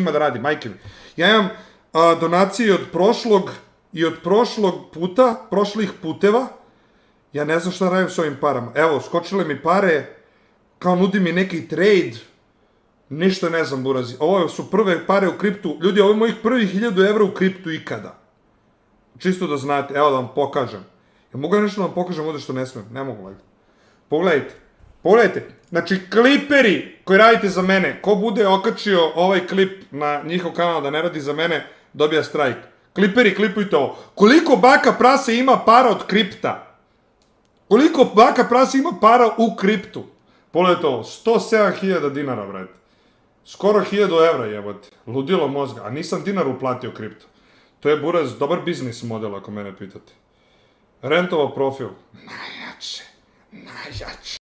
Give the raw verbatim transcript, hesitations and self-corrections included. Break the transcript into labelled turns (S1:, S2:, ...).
S1: ima da radi, majke mi. Ja imam a, donacije od prošlog i od prošlog puta, prošlih puteva. Ja ne znam šta radim s ovim parama. Evo, skočile mi pare, kao nudi mi neki trade, ništa ne znam, burazi. Ovo su prve pare u kriptu. Ljudi, ovo je mojih prvih hiljadu evra u kriptu ikada. Čisto da znate, evo da vam pokažem. Ja mogu ja nešto da vam pokažem ovdje što ne smijem? Ne mogu, lagati. Pogledajte. Pogledajte. Znači, kliperi koji radite za mene, ko bude okačio ovaj klip na njihov kanal da ne radi za mene, dobija strajk. Kliperi, klipujte ovo. Koliko baka prase ima para od kripta? Koliko baka prase ima para u kriptu? Pogledajte ovo. sto sedam hiljada dinara, brate. Skoro hiljadu evra, jebote. Ludilo mozga. A nisam dinar uplatio kriptu. To je, buraz, dobar biznis model, ako mene pitate. Rentovo profil. Najjače. Najjače.